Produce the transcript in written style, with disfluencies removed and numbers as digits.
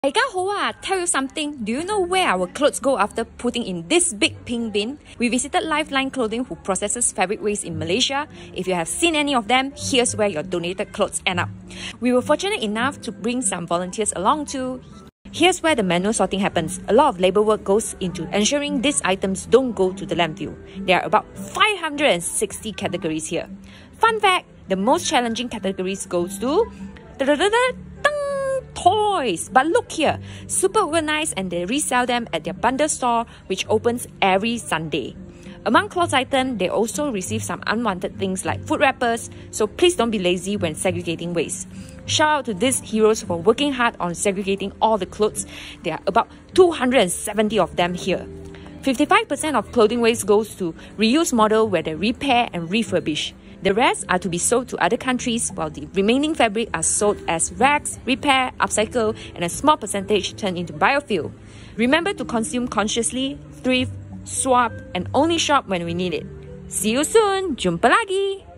Tell you something, do you know where our clothes go after putting in this big pink bin? We visited Lifeline Clothing, who processes fabric waste in Malaysia. If you have seen any of them, here's where your donated clothes end up. We were fortunate enough to bring some volunteers along too. Here's where the manual sorting happens. A lot of labour work goes into ensuring these items don't go to the landfill. There are about 560 categories here. Fun fact, the most challenging categories goes to toys. But look here, super organized, and they resell them at their bundle store, which opens every Sunday. Among clothes items, they also receive some unwanted things like food wrappers, so please don't be lazy when segregating waste. Shout out to these heroes for working hard on segregating all the clothes. There are about 270 of them here. 55% of clothing waste goes to reuse model, where they repair and refurbish. The rest are to be sold to other countries, while the remaining fabric are sold as rags, repair, upcycle, and a small percentage turned into biofuel. Remember to consume consciously, thrift, swap, and only shop when we need it. See you soon! Jumpa lagi!